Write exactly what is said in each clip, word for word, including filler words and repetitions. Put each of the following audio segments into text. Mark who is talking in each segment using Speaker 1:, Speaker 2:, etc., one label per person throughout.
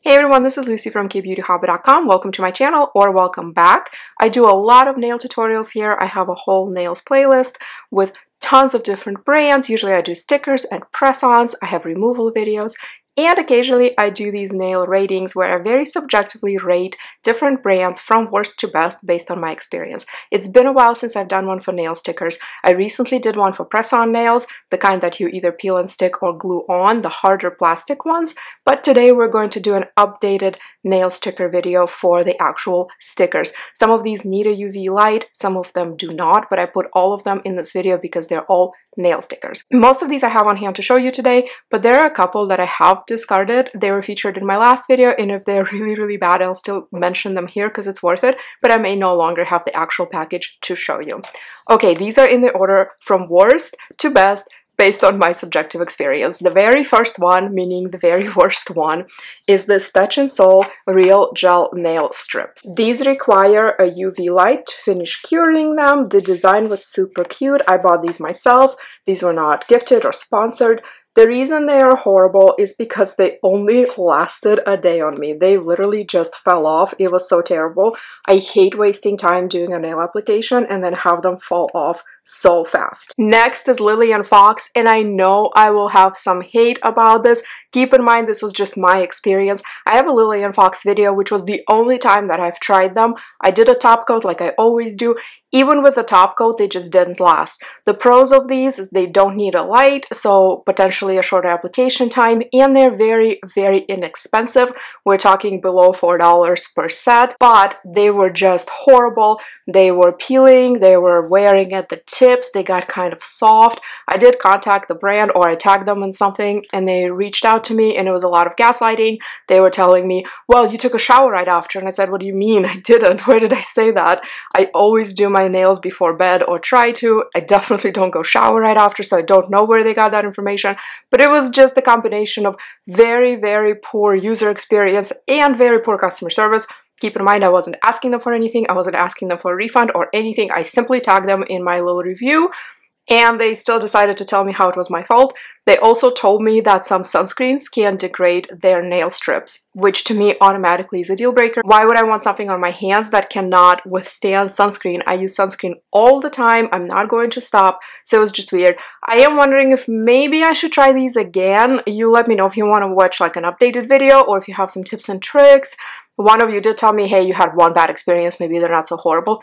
Speaker 1: Hey everyone, this is Lucy from K Beauty Hobbit dot com. Welcome to my channel, or welcome back. I do a lot of nail tutorials here. I have a whole nails playlist with tons of different brands. Usually I do stickers and press-ons. I have removal videos. And occasionally I do these nail ratings where I very subjectively rate different brands from worst to best based on my experience. It's been a while since I've done one for nail stickers. I recently did one for press-on nails, the kind that you either peel and stick or glue on, the harder plastic ones. But today we're going to do an updated nail sticker video for the actual stickers. Some of these need a U V light, some of them do not, but I put all of them in this video because they're all nail stickers. Most of these I have on hand to show you today, but there are a couple that I have discarded. They were featured in my last video, and if they're really, really bad, I'll still mention them here because it's worth it, but I may no longer have the actual package to show you. Okay, these are in the order from worst to best, based on my subjective experience. The very first one, meaning the very worst one, is this Touch and Soul Real Gel Nail Strips. These require a U V light to finish curing them. The design was super cute. I bought these myself. These were not gifted or sponsored. The reason they are horrible is because they only lasted a day on me. They literally just fell off. It was so terrible. I hate wasting time doing a nail application and then have them fall off so fast. Next is Lily and Fox, and I know I will have some hate about this. Keep in mind, this was just my experience. I have a Lily and Fox video, which was the only time that I've tried them. I did a top coat like I always do. Even with the top coat, they just didn't last. The pros of these is they don't need a light, so potentially a shorter application time, and they're very, very inexpensive. We're talking below four dollars per set, but they were just horrible. They were peeling, they were wearing at the tips, they got kind of soft. I did contact the brand, or I tagged them in something, and they reached out to me, and it was a lot of gaslighting. They were telling me, well, you took a shower right after, and I said, what do you mean? I didn't. Where did I say that? I always do my nails before bed, or try to. I definitely don't go shower right after, so I don't know where they got that information, but it was just a combination of very, very poor user experience and very poor customer service. Keep in mind, I wasn't asking them for anything. I wasn't asking them for a refund or anything. I simply tagged them in my little review, and they still decided to tell me how it was my fault. They also told me that some sunscreens can degrade their nail strips, which to me automatically is a deal breaker. Why would I want something on my hands that cannot withstand sunscreen? I use sunscreen all the time. I'm not going to stop, so it was just weird. I am wondering if maybe I should try these again. You let me know if you want to watch like an updated video, or if you have some tips and tricks. One of you did tell me, hey, you had one bad experience, maybe they're not so horrible.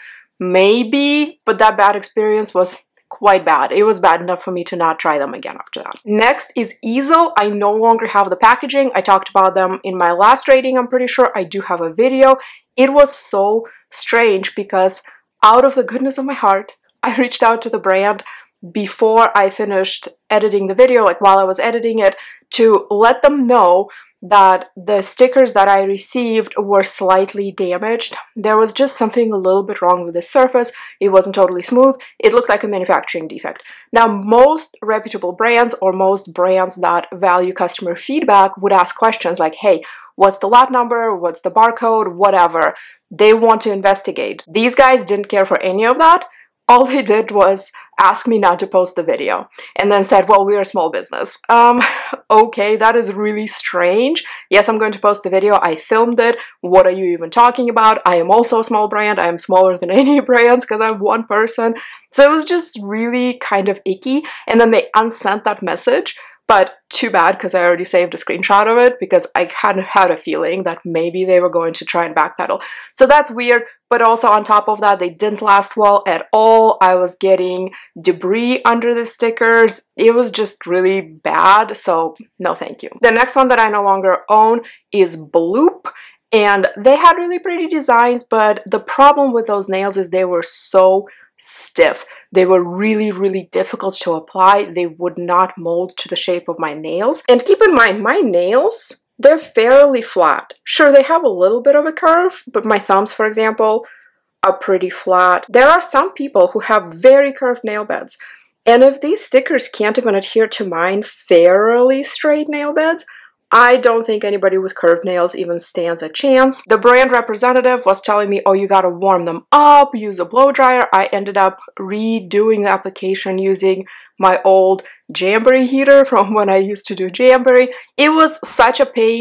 Speaker 1: Maybe, but that bad experience was quite bad. It was bad enough for me to not try them again after that. Next is Easel. I no longer have the packaging. I talked about them in my last rating, I'm pretty sure. I do have a video. It was so strange because out of the goodness of my heart, I reached out to the brand before I finished editing the video, like while I was editing it, to let them know that the stickers that I received were slightly damaged. There was just something a little bit wrong with the surface. It wasn't totally smooth. It looked like a manufacturing defect. Now, most reputable brands, or most brands that value customer feedback, would ask questions like, hey, what's the lot number? What's the barcode? Whatever. They want to investigate. These guys didn't care for any of that. All they did was ask me not to post the video, and then said, well, we're a small business. Um, okay, that is really strange. Yes, I'm going to post the video. I filmed it. What are you even talking about? I am also a small brand. I am smaller than any brands because I'm one person. So it was just really kind of icky. And then they unsent that message. But too bad, because I already saved a screenshot of it, because I kind of had a feeling that maybe they were going to try and backpedal. So that's weird, but also on top of that, they didn't last well at all. I was getting debris under the stickers. It was just really bad, so no thank you. The next one that I no longer own is Bloop. And they had really pretty designs, but the problem with those nails is they were so stiff. They were really, really difficult to apply. They would not mold to the shape of my nails. And keep in mind, my nails, they're fairly flat. Sure, they have a little bit of a curve, but my thumbs, for example, are pretty flat. There are some people who have very curved nail beds. And if these stickers can't even adhere to mine fairly straight nail beds, I don't think anybody with curved nails even stands a chance. The brand representative was telling me, oh, you gotta warm them up, use a blow dryer. I ended up redoing the application using my old Jamboree heater from when I used to do Jamboree. It was such a pain.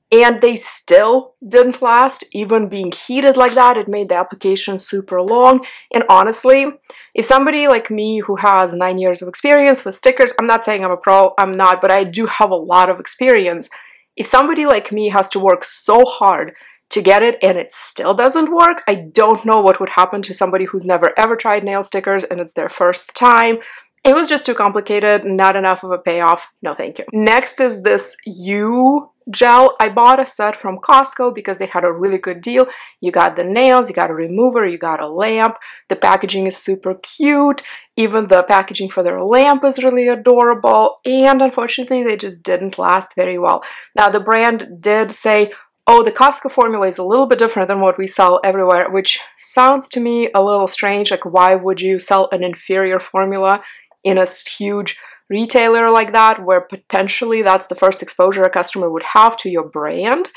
Speaker 1: and they still didn't last. Even being heated like that, it made the application super long. And honestly, if somebody like me who has nine years of experience with stickers, I'm not saying I'm a pro, I'm not, but I do have a lot of experience. If somebody like me has to work so hard to get it and it still doesn't work, I don't know what would happen to somebody who's never ever tried nail stickers and it's their first time. It was just too complicated, not enough of a payoff. No thank you. Next is this MoYou gel. I bought a set from Costco because they had a really good deal. You got the nails, you got a remover, you got a lamp. The packaging is super cute. Even the packaging for their lamp is really adorable. And unfortunately, they just didn't last very well. Now, the brand did say, oh, the Costco formula is a little bit different than what we sell everywhere, which sounds to me a little strange. Like, why would you sell an inferior formula in a huge retailer like that, where potentially that's the first exposure a customer would have to your brand?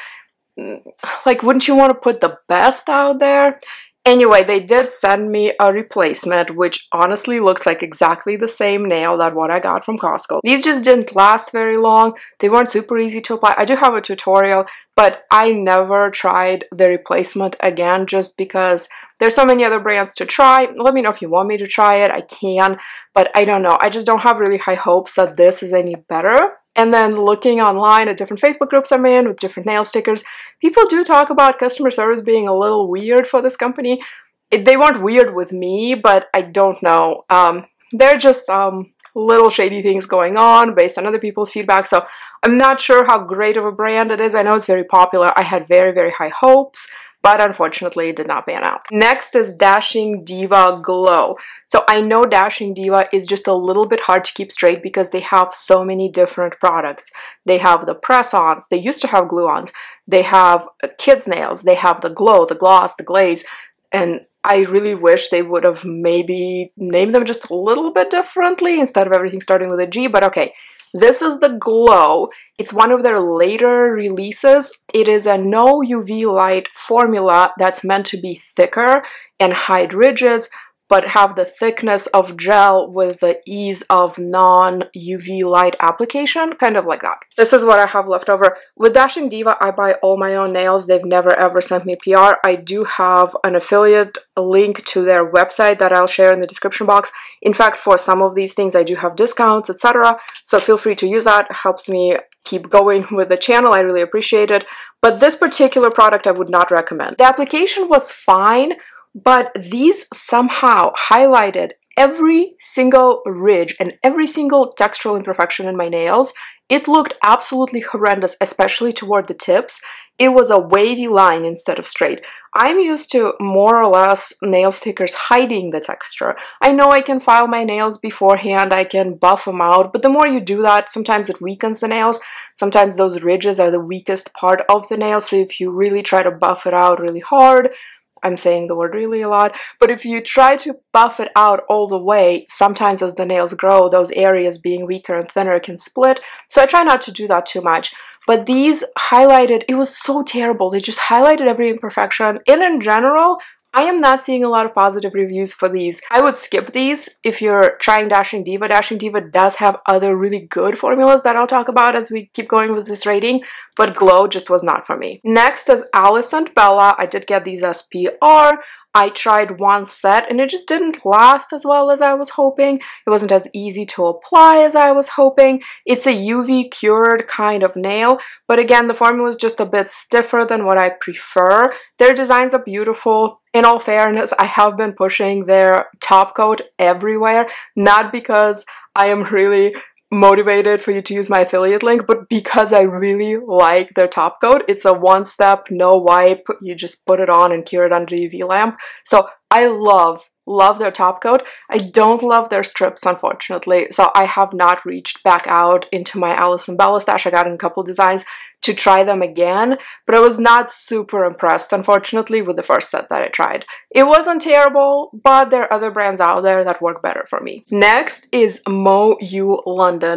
Speaker 1: Like, wouldn't you want to put the best out there? Anyway, they did send me a replacement, which honestly looks like exactly the same nail that what I got from Costco. These just didn't last very long. They weren't super easy to apply. I do have a tutorial, but I never tried the replacement again just because there's so many other brands to try. Let me know if you want me to try it. I can, but I don't know. I just don't have really high hopes that this is any better. And then looking online at different Facebook groups I'm in with different nail stickers, people do talk about customer service being a little weird for this company. It, they weren't weird with me, but I don't know. Um, there are just um, little shady things going on based on other people's feedback. So I'm not sure how great of a brand it is. I know it's very popular. I had very, very high hopes, but unfortunately it did not pan out. Next is Dashing Diva Glow. So I know Dashing Diva is just a little bit hard to keep straight because they have so many different products. They have the press-ons, they used to have glue-ons, they have kids' nails, they have the glow, the gloss, the glaze, and I really wish they would have maybe named them just a little bit differently instead of everything starting with a G, but okay. This is the Glow. It's one of their later releases. It is a no U V light formula that's meant to be thicker and hide ridges, but have the thickness of gel with the ease of non-U V light application, kind of like that. This is what I have left over. With Dashing Diva, I buy all my own nails. They've never ever sent me P R. I do have an affiliate link to their website that I'll share in the description box. In fact, for some of these things, I do have discounts, et cetera. So feel free to use that. It helps me keep going with the channel. I really appreciate it. But this particular product, I would not recommend. The application was fine, but these somehow highlighted every single ridge and every single textural imperfection in my nails. It looked absolutely horrendous, especially toward the tips. It was a wavy line instead of straight. I'm used to more or less nail stickers hiding the texture. I know I can file my nails beforehand, I can buff them out, but the more you do that, sometimes it weakens the nails. Sometimes those ridges are the weakest part of the nail, so if you really try to buff it out really hard, I'm saying the word really a lot, but if you try to buff it out all the way, sometimes as the nails grow, those areas being weaker and thinner can split. So I try not to do that too much. But these highlighted, it was so terrible. They just highlighted every imperfection. And in general, I am not seeing a lot of positive reviews for these. I would skip these if you're trying Dashing Diva. Dashing Diva does have other really good formulas that I'll talk about as we keep going with this rating, but Glow just was not for me. Next is Alice and Bella. I did get these as P R. I tried one set and it just didn't last as well as I was hoping. It wasn't as easy to apply as I was hoping. It's a U V cured kind of nail, but again, the formula is just a bit stiffer than what I prefer. Their designs are beautiful. In all fairness, I have been pushing their top coat everywhere, not because I am really motivated for you to use my affiliate link, but because I really like their top coat. It's a one step, no wipe, you just put it on and cure it under U V lamp. So I love, love their top coat. I don't love their strips, unfortunately, so I have not reached back out into my Alice and Bella stash. I got in a couple designs to try them again, but I was not super impressed, unfortunately, with the first set that I tried. It wasn't terrible, but there are other brands out there that work better for me. Next is MoYou London.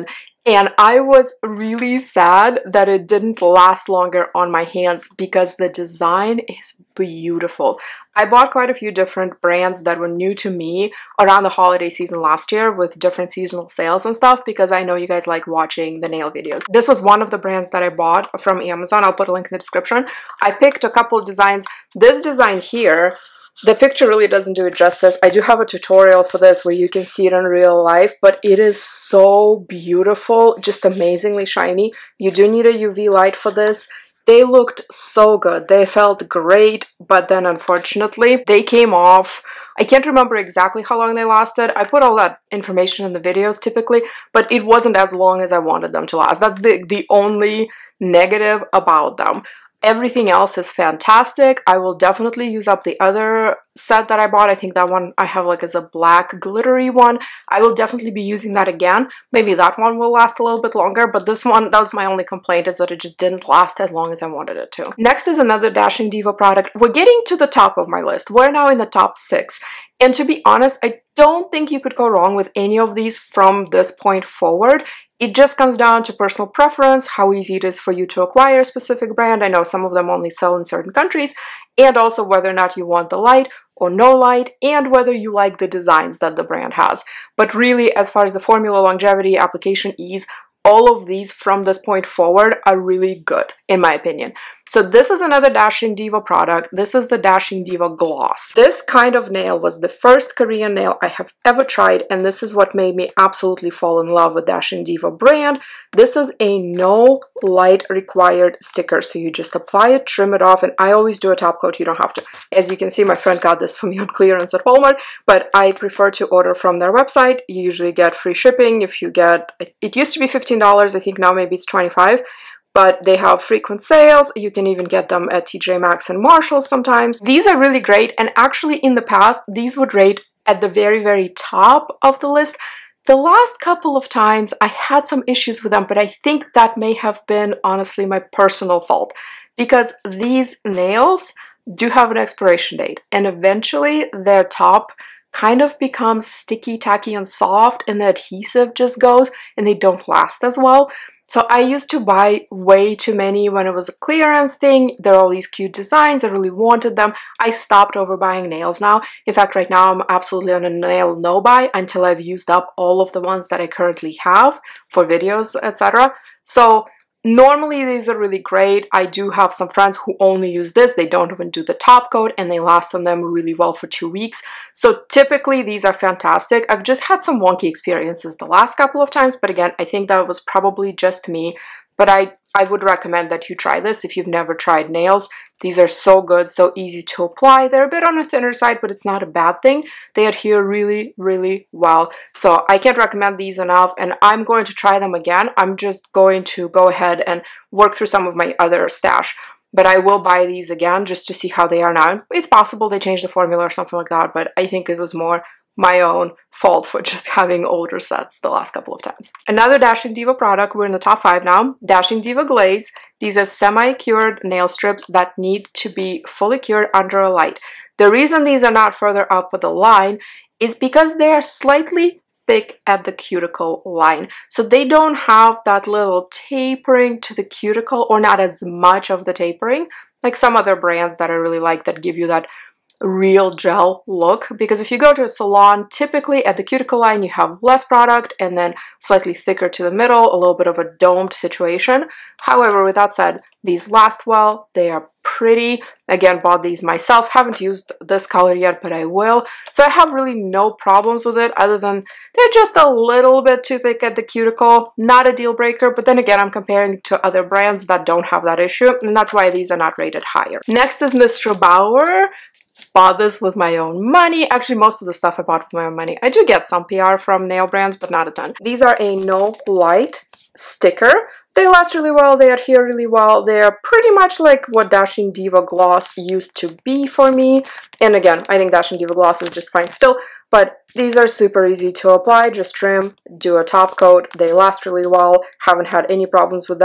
Speaker 1: And I was really sad that it didn't last longer on my hands because the design is beautiful. I bought quite a few different brands that were new to me around the holiday season last year with different seasonal sales and stuff, because I know you guys like watching the nail videos. This was one of the brands that I bought from Amazon. I'll put a link in the description. I picked a couple of designs. This design here, the picture really doesn't do it justice. I do have a tutorial for this where you can see it in real life, but it is so beautiful, just amazingly shiny. You do need a U V light for this. They looked so good. They felt great, but then unfortunately they came off. I can't remember exactly how long they lasted. I put all that information in the videos typically, but it wasn't as long as I wanted them to last. That's the, the only negative about them. Everything else is fantastic. I will definitely use up the other set that I bought. I think that one I have like as a black glittery one. I will definitely be using that again. Maybe that one will last a little bit longer, but this one, that was my only complaint, is that it just didn't last as long as I wanted it to. Next is another Dashing Diva product. We're getting to the top of my list. We're now in the top six. And to be honest, I don't think you could go wrong with any of these from this point forward. It just comes down to personal preference, how easy it is for you to acquire a specific brand. I know some of them only sell in certain countries, and also whether or not you want the light or no light, and whether you like the designs that the brand has. But really, as far as the formula, longevity, application ease, all of these from this point forward are really good, in my opinion. So this is another Dashing Diva product. This is the Dashing Diva Gloss. This kind of nail was the first Korean nail I have ever tried, and this is what made me absolutely fall in love with Dashing Diva brand. This is a no light required sticker, so you just apply it, trim it off, and I always do a top coat. You don't have to. As you can see, my friend got this for me on clearance at Walmart, but I prefer to order from their website. You usually get free shipping if you get, it used to be fifteen dollars, I think now maybe it's twenty-five dollars. But they have frequent sales. You can even get them at T J Maxx and Marshalls sometimes. These are really great, and actually in the past, these would rate at the very, very top of the list. The last couple of times I had some issues with them, but I think that may have been honestly my personal fault, because these nails do have an expiration date, and eventually their top kind of becomes sticky, tacky, and soft, and the adhesive just goes, and they don't last as well. So I used to buy way too many when it was a clearance thing. There are all these cute designs. I really wanted them. I stopped overbuying nails now. In fact, right now I'm absolutely on a nail no-buy until I've used up all of the ones that I currently have for videos, et cetera. So normally these are really great. I do have some friends who only use this. They don't even do the top coat, and they last on them really well for two weeks. So typically these are fantastic. I've just had some wonky experiences the last couple of times, but again, I think that was probably just me. But I, I would recommend that you try this if you've never tried nails. These are so good, so easy to apply. They're a bit on the thinner side, but it's not a bad thing. They adhere really, really well. So I can't recommend these enough, and I'm going to try them again. I'm just going to go ahead and work through some of my other stash. But I will buy these again just to see how they are now. It's possible they changed the formula or something like that, but I think it was more my own fault for just having older sets the last couple of times. Another Dashing Diva product, we're in the top five now, Dashing Diva Glaze. These are semi-cured nail strips that need to be fully cured under a light. The reason these are not further up the line is because they are slightly thick at the cuticle line. So they don't have that little tapering to the cuticle, or not as much of the tapering, like some other brands that I really like that give you that real gel look. Because if you go to a salon, typically at the cuticle line you have less product and then slightly thicker to the middle, a little bit of a domed situation. However, with that said, these last well, they are pretty. Again, bought these myself, haven't used this color yet, but I will. So I have really no problems with it, other than they're just a little bit too thick at the cuticle. Not a deal breaker, but then again, I'm comparing to other brands that don't have that issue, and that's why these are not rated higher. Next is Mister Bauer. Bought this with my own money. Actually, most of the stuff I bought with my own money. I do get some P R from nail brands, but not a ton. These are a no light sticker. They last really well, they adhere really well. They're pretty much like what Dashing Diva Gloss used to be for me. And again, I think Dashing Diva Gloss is just fine still, but these are super easy to apply. Just trim, do a top coat. They last really well. Haven't had any problems with them.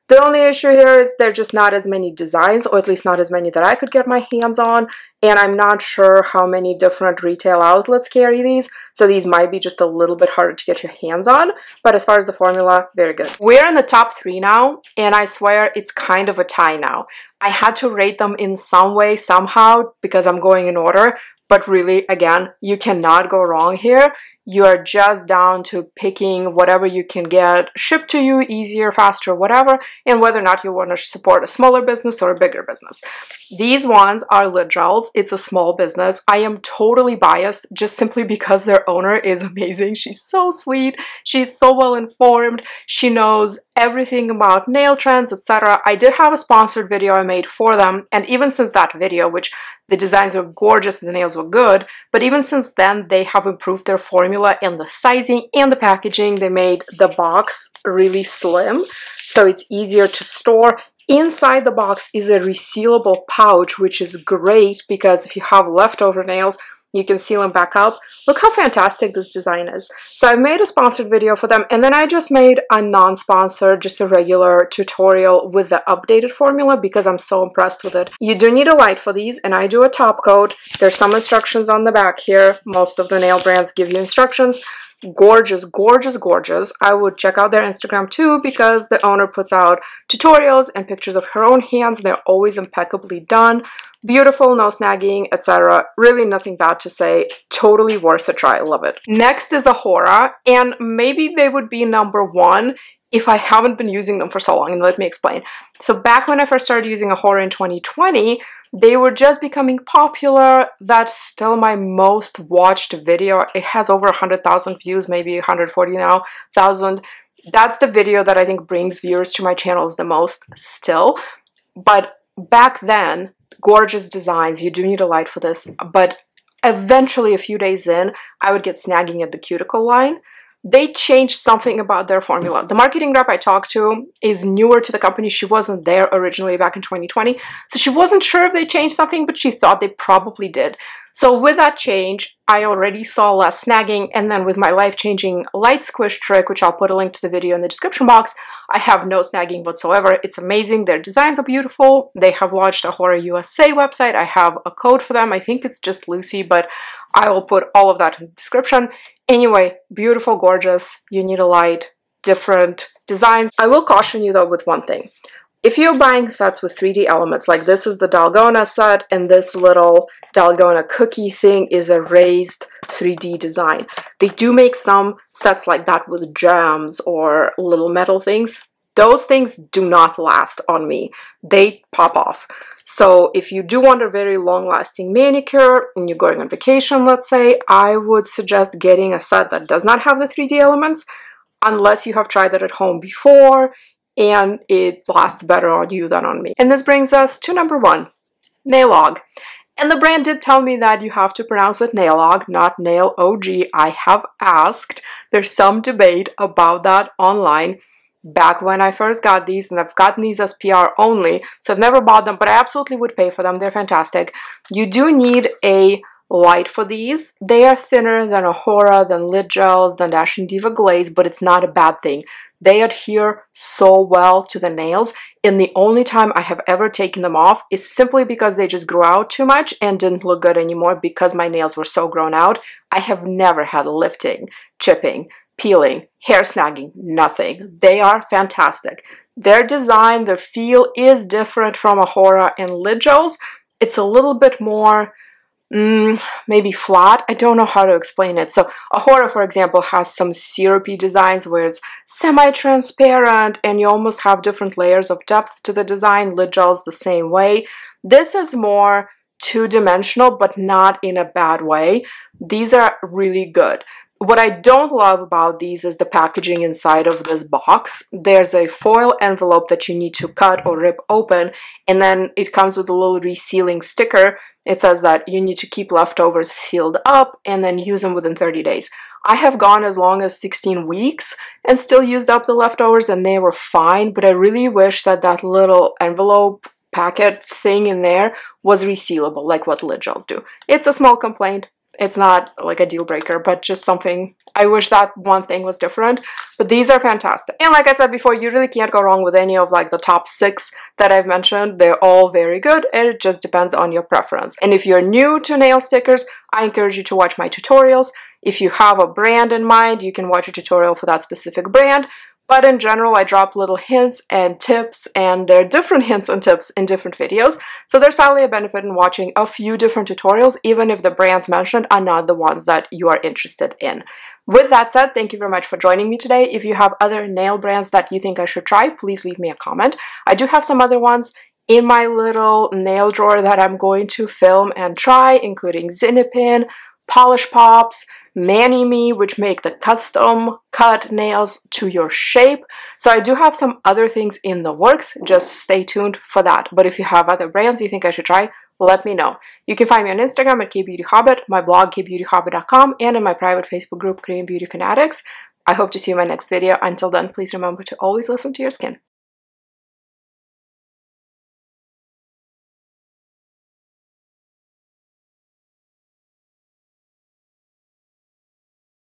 Speaker 1: The only issue here is there are just not as many designs, or at least not as many that I could get my hands on, and I'm not sure how many different retail outlets carry these, so these might be just a little bit harder to get your hands on, but as far as the formula, very good. We're in the top three now, and I swear it's kind of a tie now. I had to rate them in some way, somehow, because I'm going in order, but really, again, you cannot go wrong here. You are just down to picking whatever you can get shipped to you easier, faster, whatever, and whether or not you want to support a smaller business or a bigger business. These ones are lid gels. It's a small business. I am totally biased just simply because their owner is amazing. She's so sweet. She's so well informed. She knows everything about nail trends, et cetera. I did have a sponsored video I made for them, and even since that video, which the designs were gorgeous and the nails were good, but even since then, they have improved their formula and the sizing and the packaging. They made the box really slim, so it's easier to store. Inside the box is a resealable pouch, which is great because if you have leftover nails, you can seal them back up. Look how fantastic this design is. So I made a sponsored video for them, and then I just made a non-sponsored, just a regular tutorial with the updated formula because I'm so impressed with it. You do need a light for these, and I do a top coat. There's some instructions on the back here. Most of the nail brands give you instructions. Gorgeous, gorgeous, gorgeous. I would check out their Instagram too because the owner puts out tutorials and pictures of her own hands. They're always impeccably done. Beautiful, no snagging, et cetera. Really nothing bad to say. Totally worth a try. Love it. Next is Ohora, and maybe they would be number one if I haven't been using them for so long, and let me explain. So back when I first started using Ohora in twenty twenty, they were just becoming popular. That's still my most watched video. It has over one hundred thousand views, maybe one hundred forty now, thousand. That's the video that I think brings viewers to my channels the most still. But back then, gorgeous designs. You do need a light for this, but eventually a few days in, I would get snagging at the cuticle line. They changed something about their formula. The marketing rep I talked to is newer to the company. She wasn't there originally back in twenty twenty, so she wasn't sure if they changed something, but she thought they probably did. So with that change, I already saw less snagging, and then with my life-changing light squish trick, which I'll put a link to the video in the description box, I have no snagging whatsoever. It's amazing. Their designs are beautiful. They have launched a Ohora U S A website. I have a code for them. I think it's just Lucy, but I will put all of that in the description. Anyway, beautiful, gorgeous. You need a light, different designs. I will caution you though with one thing. If you're buying sets with three D elements, like this is the Dalgona set, and this little Dalgona cookie thing is a raised three D design. They do make some sets like that with gems or little metal things. Those things do not last on me. They pop off. So if you do want a very long-lasting manicure and you're going on vacation, let's say, I would suggest getting a set that does not have the three D elements unless you have tried that at home before and it lasts better on you than on me. And this brings us to number one, Nailog. And the brand did tell me that you have to pronounce it Nailog, not Nail O G. I have asked. There's some debate about that online. Back when I first got these, and I've gotten these as P R only, so I've never bought them, but I absolutely would pay for them. They're fantastic. You do need a light for these. They are thinner than Ohora, than lid gels, than Dash and Diva glaze, but it's not a bad thing. They adhere so well to the nails, and the only time I have ever taken them off is simply because they just grew out too much and didn't look good anymore because my nails were so grown out. I have never had lifting, chipping, peeling, hair snagging, nothing. They are fantastic. Their design, their feel is different from Ohora and lid gels. It's a little bit more Mm, maybe flat. I don't know how to explain it. So Ohora, for example, has some syrupy designs where it's semi-transparent and you almost have different layers of depth to the design. Lid gel's the same way. This is more two-dimensional, but not in a bad way. These are really good. What I don't love about these is the packaging inside of this box. There's a foil envelope that you need to cut or rip open, and then it comes with a little resealing sticker. It says that you need to keep leftovers sealed up and then use them within thirty days. I have gone as long as sixteen weeks and still used up the leftovers and they were fine, but I really wish that that little envelope packet thing in there was resealable like what lid gels do. It's a small complaint. It's not like a deal breaker, but just something, I wish that one thing was different. But these are fantastic. And like I said before, you really can't go wrong with any of like the top six that I've mentioned. They're all very good, and it just depends on your preference. And if you're new to nail stickers, I encourage you to watch my tutorials. If you have a brand in mind, you can watch a tutorial for that specific brand. But in general, I drop little hints and tips, and there are different hints and tips in different videos. So there's probably a benefit in watching a few different tutorials, even if the brands mentioned are not the ones that you are interested in. With that said, thank you very much for joining me today. If you have other nail brands that you think I should try, please leave me a comment. I do have some other ones in my little nail drawer that I'm going to film and try, including Zinipin, Polish Pops, Mani-Me, which make the custom cut nails to your shape. So I do have some other things in the works. Just stay tuned for that. But if you have other brands you think I should try, let me know. You can find me on Instagram at KBeautyHobbit, my blog K Beauty Hobbit dot com, and in my private Facebook group Korean Beauty Fanatics. I hope to see you in my next video. Until then, please remember to always listen to your skin.